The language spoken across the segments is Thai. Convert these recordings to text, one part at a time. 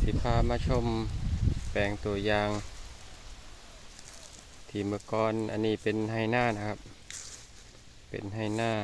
สิพามาชมแปลงตัวอย่างที่เมื่อก่อนอันนี้เป็นไฮนานะครับเป็นไฮนา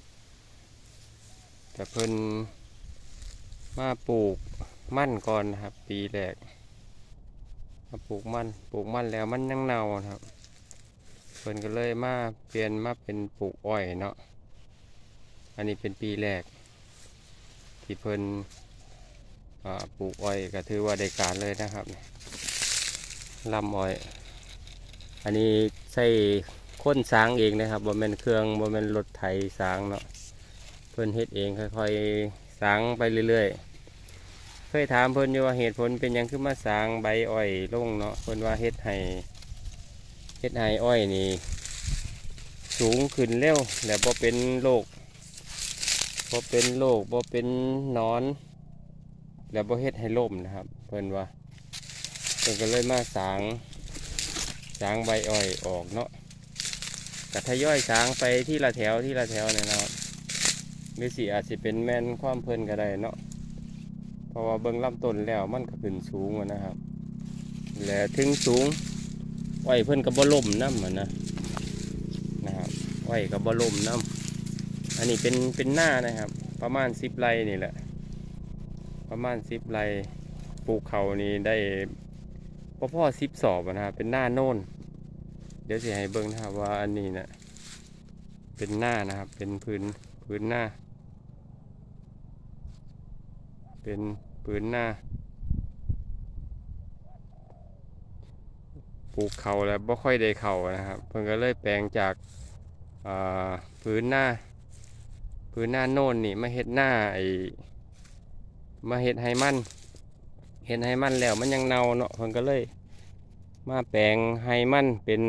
แต่เพิ่นมาปลูกมั่นก่อนนะครับปีแรกมาปลูกมั่นแล้วมันยังเน่าครับเพิ่นก็เลยมาเปลี่ยนมาเป็นปลูกอ้อยเนาะอันนี้เป็นปีแรกที่เพิ่นปลูกอ้อยก็ถือว่าได้การเลยนะครับลำอ้อยอันนี้ใส่ค้นสางเองนะครับบ่แม่นเครื่องบ่แม่นรถไถสางเนาะเพิ่นเฮ็ดเองค่อยๆสางไปเรื่อยๆเคยถามเพิ่นอยู่ว่าเหตุผลเป็นหยังคือมาสางใบอ้อยลงเนาะเพิ่นว่าเฮ็ดให้อ้อยนี่สูงขึ้นเร็วและบ่เป็นโรคบ่เป็นหนอนแล้วบ่เฮ็ดให้ล่มนะครับเพิ่นว่าเพิ่นก็เลยมาสางใบอ้อยออกเนาะก็ทยอยสางไปที่ละแถวเนี่ยนะครับหรือสิอาจสิเป็นแม่นความเพิ่นก็ได้เนาะเพราะว่าเบิ่งลำต้นแล้วมันก็ขึ้นสูงนะครับและถึงสูงอ้อยเพิ่นก็บ่ล่มนำนะครับอ้อยก็บ่ล่มนำอันนี้เป็นหน้านะครับประมาณ10 ไร่นี่แหละประมาณ10 ไร่ปลูกเขานี่ได้พ่อ10 สอบนะครับเป็นหน้าโน่นเดี๋ยวสิให้เบิ่งนะครับว่าอันนี้นะเป็นหน้านะครับเป็นพื้นหน้าเป็นพื้นหน้าปลูกเขาแล้วบ่ค่อยได้เขานะครับเพิ่นก็เลยแปลงจากพื้นหน้าโน่นนี่มาเฮ็ดหน้ามาเฮ็ดให้มันแล้วมันยังเน่าเนาะเพิ่นก็เลยมาแปลงให้มันเป็น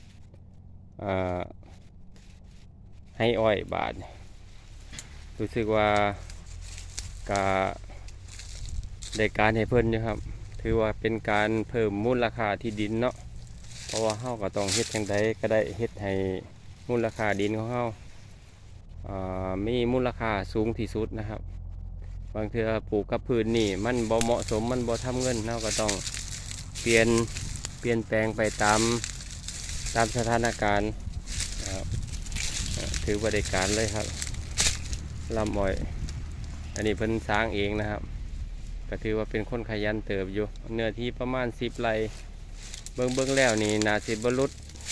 ให้อ้อยบาทรู้สึกว่ากาได้การให้เพิ่นอยู่ครับถือว่าเป็นการเพิ่มมูลค่าที่ดินเนาะเพราะว่าเฮาก็ต้องเฮ็ดจังใดก็ได้เฮ็ดให้มูลค่าดินของเฮามีมูลค่าสูงที่สุดนะครับบางเทื่อปลูกกับพืชนี่มันบ่เหมาะสมมันบ่ทำเงินเฮาก็ต้องเปลี่ยนแปลงไปตามสถานการณ์ถือบริการเลยครับลำอ้อยอันนี้เพิ่นสร้างเองนะครับก็ถือว่าเป็นคนขยันเติบอยู่เนื้อที่ประมาณ10 ไร่เบิ่งแล้วนี่น่าสิบรรลุ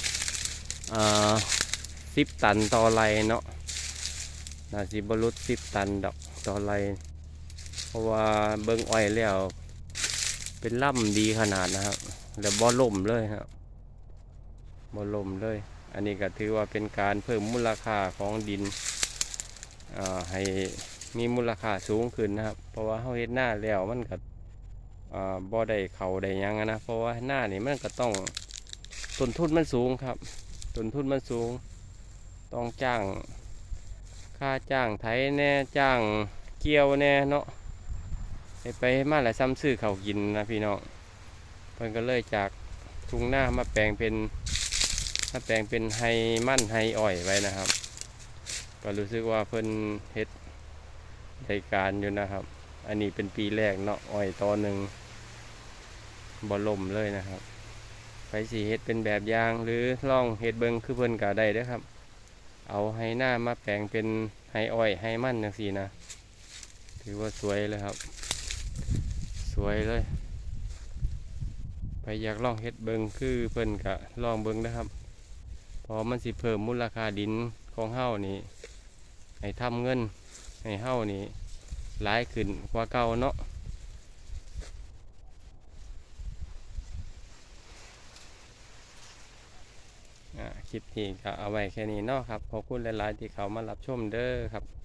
10 ตันต่อไร่เนาะน่าสิบรรลุ10 ตันดอกต่อไร่เพราะว่าเบิ่งอ้อยแล้วเป็นล่ำดีขนาดนะครับแล้วบ่ล่มเลยครับบ่ล่มเลยอันนี้ก็ถือว่าเป็นการเพิ่มมูลค่าของดินให้มีมูลค่าสูงขึ้นนะครับเพราะว่าเฮาเฮ็ดหน้าแล้วมันก็บ่ได้เขาได้ยังนะเพราะว่าหน้านี่มันก็ต้องต้นทุนมันสูงครับต้นทุนมันสูงต้องจ้างค่าจ้างไถแน่จ้างเกี่ยวแน่เนาะไปมาหลายซ้ำซื้อเขากินนะพี่น้องเพิ่นก็เลยจากทุ่งหน้ามาแปลงเป็นไฮมั่นไฮอ้อยไว้นะครับก็รู้สึกว่าเพิ่นเฮ็ดรายการอยู่นะครับอันนี้เป็นปีแรกเนาะอ้อยตอหนึ่งบ่ล่มเลยนะครับไปสิเฮ็ดเป็นแบบอย่างหรือลองเฮ็ดเบิ่งคือเพิ่นก็ได้เด้อครับเอาไฮหน้ามาแปลงเป็นไฮอ้อยไฮมั่นจังซี่นะถือว่าสวยเลยครับสวยเลยไปอยากลองเฮ็ดเบิ่งคือเพิ่นก็ลองเบิ่งนะครับพอมันสิเพิ่มมูลค่าดินของเฮานี่ให้ทำเงินให้เฮานี่หลายขึ้นกว่าเก่าเนาะคลิปนี้ก็เอาไว้แค่นี้เนาะครับขอบคุณหลายๆที่เขามารับชมเด้อครับ